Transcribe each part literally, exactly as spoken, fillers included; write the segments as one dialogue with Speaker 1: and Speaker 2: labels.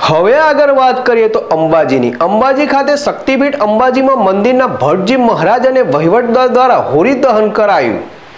Speaker 1: હવે આગળ વાત કરીએ તો અંબાજીની અંબાજી ખાતે શક્તિપીઠ અંબાજીમાં મંદિરના ભટ્ટજી મહારાજ અને વહીવટદાર દ્વારા હોળી દહન કરાયું।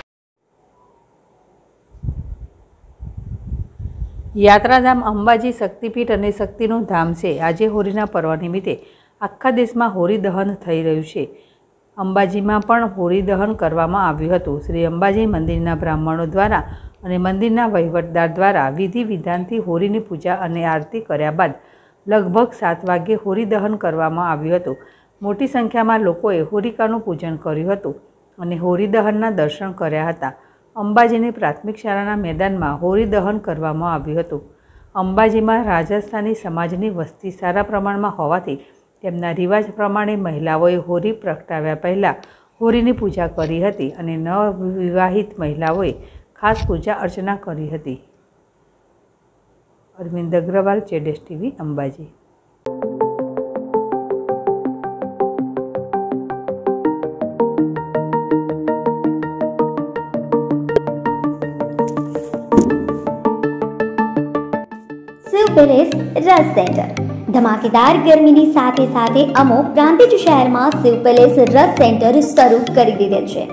Speaker 2: યાત્રાધામ અંબાજી શક્તિપીઠ અને શક્તિનું ધામ છે। આજે હોળીના પર્વ નિમિત્તે આખા દેશમાં હોળી દહન થઈ રહ્યું છે। અંબાજીમાં પણ હોળી દહન કરવામાં આવ્યું હતું। શ્રી અંબાજી મંદિરના બ્રાહ્મણો દ્વારા અને મંદિરના વહીવટદાર દ્વારા વિધિ વિધાનથી હોળીની પૂજા અને આરતી કર્યા બાદ લગભગ સાત વાગ્યે હોળી દહન કરવામાં આવ્યું હતું। મોટી સંખ્યામાં લોકોએ હોલિકાનું પૂજન કર્યું હતું અને હોળી દહનના દર્શન કર્યા હતા। અંબાજીની પ્રાથમિક શાળાના મેદાનમાં હોળી દહન કરવામાં આવ્યું હતું। અંબાજીમાં રાજસ્થાની સમાજની વસ્તી સારા પ્રમાણમાં હોવાથી તેમના રિવાજ પ્રમાણે મહિલાઓએ હોળી પ્રગટાવ્યા પહેલાં હોળીની પૂજા કરી હતી અને નવવિવાહિત મહિલાઓએ ખાસ પૂજા અર્ચના કરી હતી। અરવિંદ અગ્રવાલ, જેડેશ ટીવી, અંબાજી।
Speaker 3: शिव पैलेस रस सेंटर धमाकेदार गर्मीनी સાથે સાથે અમો પ્રાંતિજ શહેરમાં शिव पैलेस रस सेंटर શરૂ કરી દીધેલ છે।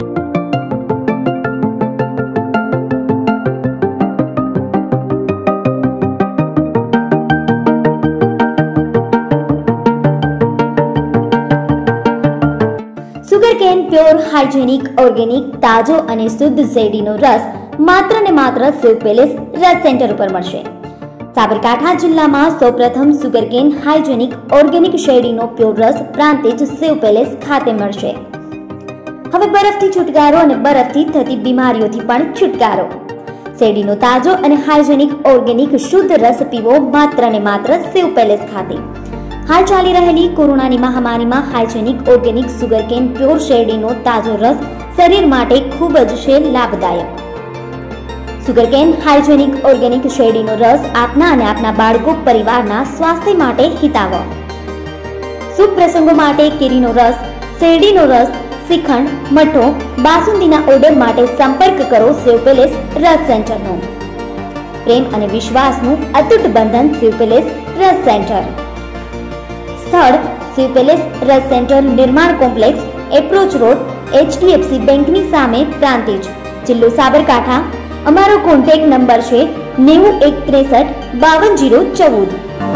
Speaker 3: સુગરકેન પ્યોર હાઇજેનિક ઓર્ગેનિક તાજો અને શુદ્ધ શેરડીનો રસ માત્ર ને માત્ર शिव पैलेस रस सेंटर ઉપર મળશે। સાબરકાંઠા જિલ્લામાં સૌપ્રથમ સુગરકેન હાઇજેનિક ઓર્ગેનિક શેરડીનો પ્યોર રસ પ્રાંતિજ शिव पैलेस ખાતે મળશે। હવે બરફથી છુટકારો અને બરફથી થતી બીમારીઓથી પણ છુટકારો। શેરડીનો તાજો અને હાઇજેનિક ઓર્ગેનિક શુદ્ધ રસ પીવો માત્ર ને માત્ર शिव पैलेस ખાતે। હાલ ચાલી રહેલી કોરોનાની મહામારીમાં હાઇજેનિક ઓર્ગેનિક સુગરકેન પ્યોર શેરડીનો તાજો રસ શરીર માટે ખૂબ જ છે લાભદાયક। સુગરકેન હાઇજેનિક ઓર્ગેનિક શેરડીનો રસ આપના અને આપના બાળકો પરિવારના સ્વાસ્થ્ય માટે હિતાવહ। શુભ પ્રસંગો માટે કેરીનો રસ, શેરડીનો રસ, શ્રીખંડ, મઠો, બાસુંદીના ઓર્ડર માટે સંપર્ક કરો शिव पैलेस રસ સેન્ટરનો। પ્રેમ અને વિશ્વાસનું અતૂટ બંધન शिव पैलेस રસ સેન્ટર। સ્થળ शिव पैलेस रस centre Nirman complex approach road HDFC बेंकनी सामे प्रांतिज जिल्लो साबरकांठा। अमारो कॉन्टेक्ट नंबर छे नेवु एक त्रेसठ बावन जीरो चौदह।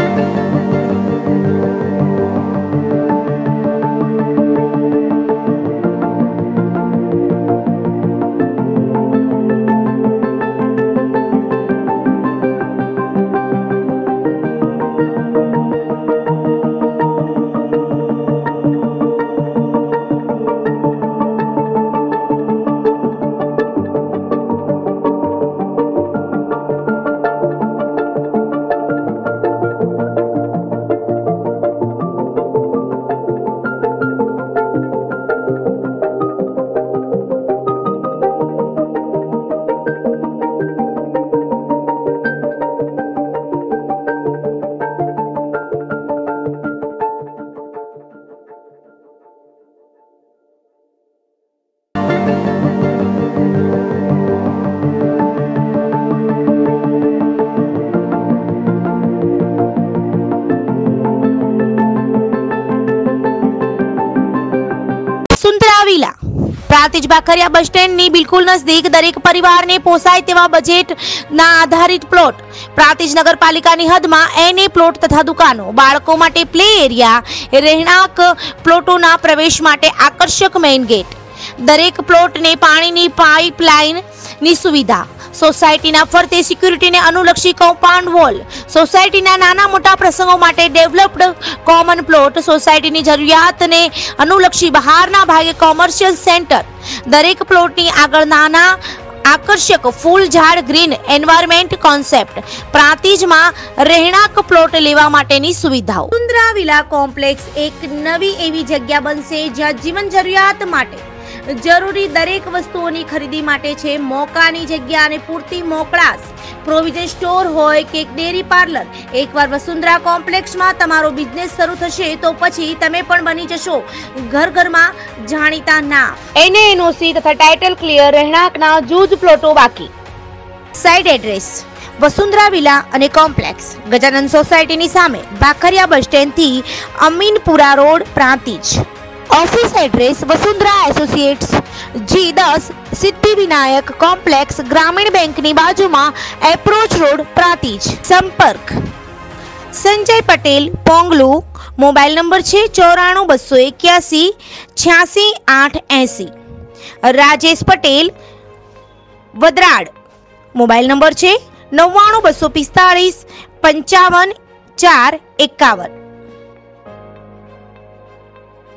Speaker 4: પ્રાંતિજ બાખરિયા બસ સ્ટેન્ડની બિલકુલ નજદીક દરેક પરિવારને પોસાય તેવા બજેટના આધારિત પ્લોટ। પ્રાંતિજ નગરપાલિકાની હદમાં એને પ્લોટ તથા દુકાનો, બાળકો માટે પ્લે એરિયા, રહેણાંક પ્લોટોના પ્રવેશ માટે આકર્ષક મેઇન ગેટ, દરેક પ્લોટને પાણીની પાઇપલાઇનની સુવિધા, સોસાયટીના ફરતે સિક્યુરિટીને અનુલક્ષી કમ્પાઉન્ડ વોલ, સોસાયટીના નાના મોટા પ્રસંગો માટે ડેવલપ્ડ કોમન પ્લોટ, સોસાયટીની જરૂરિયાતને અનુલક્ષી બહારના ભાગે કોમર્શિયલ સેન્ટર, દરેક પ્લોટની આગળ નાના આકર્ષક ફૂલ ઝાડ ગ્રીન એન્વાયરમેન્ટ કોન્સેપ્ટ। પ્રાંતિજમાં રહેણાંક પ્લોટ લેવા માટેની સુવિધાઓ। સુંદરા વિલા કોમ્પ્લેક્સ એક નવી એવી જગ્યા બનશે જ્યાં જીવન જરૂરિયાત માટે જરૂરી દરેક વસ્તુઓની ખરીદી માટે છે મોકાની જગ્યા અને પૂરતી મોકળાશ। પ્રોવિઝન સ્ટોર હોય કે ડેરી પાર્લર, એકવાર વસુંધરા કોમ્પ્લેક્સમાં તમારો બિઝનેસ શરૂ થશે તો પછી તમે પણ બની જશો ઘર ઘરમાં જાણીતા નામ। એને એનઓસી તથા ટાઇટલ ક્લિયર રહેણાંકના જૂજ પ્લોટો બાકી। સાઇટ એડ્રેસ વસુંધરા વિલા અને કોમ્પ્લેક્સ, ગજાનંદ સોસાયટીની સામે, ભાખરિયા બસ સ્ટેન્ડથી Aminpura road, Prantij. Office address Vasundhara associates, G દસ, સિદ્ધિવિનાયક કોમ્પ્લેક્સ, ગ્રામીણ બેંકની બાજુમાં, એપ્રોચ રોડ, પ્રાંતિજ. સંપર્ક સંજય પટેલ, પોંગલુ. મોબાઈલ નંબર છે ચોરાણું બસો એક્યાસી છ્યાસી આઠ એસી. રાજેશ પટેલ, વદરાડ. મોબાઈલ નંબર છે નવ્વાણું બસો પિસ્તાળીસ પંચાવન ચાર એકાવન.